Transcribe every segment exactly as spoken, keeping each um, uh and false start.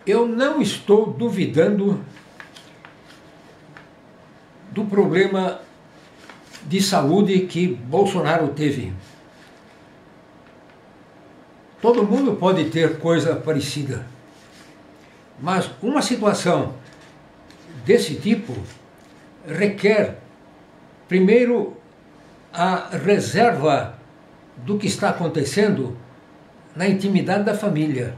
Eu não estou duvidando do problema de saúde que Bolsonaro teve. Todo mundo pode ter coisa parecida, mas uma situação desse tipo requer, primeiro, a reserva do que está acontecendo na intimidade da família.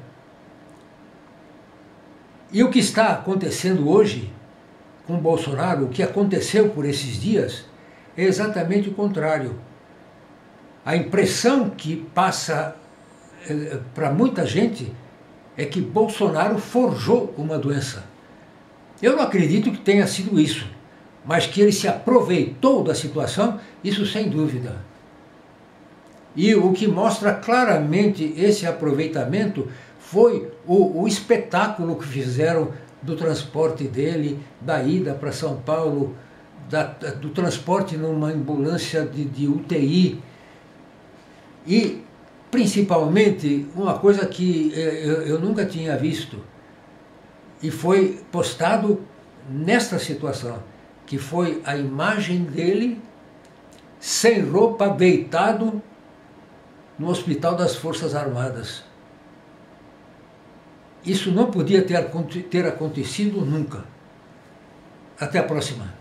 E o que está acontecendo hoje com Bolsonaro, o que aconteceu por esses dias, é exatamente o contrário. A impressão que passa eh, para muita gente é que Bolsonaro forjou uma doença. Eu não acredito que tenha sido isso, mas que ele se aproveitou da situação, isso sem dúvida. E o que mostra claramente esse aproveitamento foi o, o espetáculo que fizeram do transporte dele, da ida para São Paulo, da, do transporte numa ambulância de, de U T I. E, principalmente, uma coisa que eu, eu nunca tinha visto, e foi postado nesta situação, que foi a imagem dele sem roupa, deitado no Hospital das Forças Armadas. Isso não podia ter, ter acontecido nunca. Até a próxima.